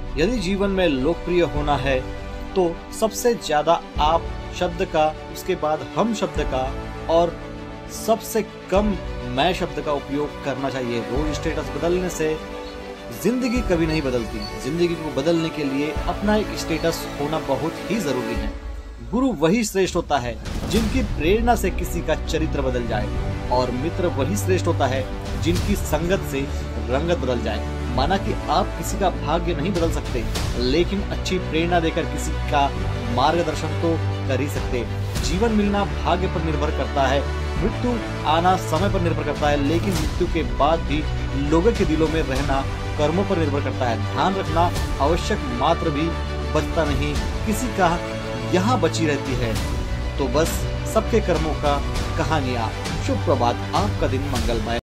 यदि जीवन में लोकप्रिय होना है तो सबसे ज्यादा आप शब्द का, उसके बाद हम शब्द का और सबसे कम मैं शब्द का उपयोग करना चाहिए। रोज स्टेटस बदलने से जिंदगी कभी नहीं बदलती। जिंदगी को बदलने के लिए अपना एक स्टेटस होना बहुत ही जरूरी है। गुरु वही श्रेष्ठ होता है जिनकी प्रेरणा से किसी का चरित्र बदल जाए, और मित्र वही श्रेष्ठ होता है जिनकी संगत से रंगत बदल जाए। माना कि आप किसी का भाग्य नहीं बदल सकते, लेकिन अच्छी प्रेरणा देकर किसी का मार्गदर्शन तो कर ही सकते। जीवन मिलना भाग्य पर निर्भर करता है, मृत्यु आना समय पर निर्भर करता है, लेकिन मृत्यु के बाद भी लोगों के दिलों में रहना कर्मों पर निर्भर करता है। ध्यान रखना, आवश्यक मात्र भी बचता नहीं, किसी का यहाँ बची रहती है। तो बस सबके कर्मों का कहानियाँ। शुभ प्रभात, आपका दिन मंगलमय।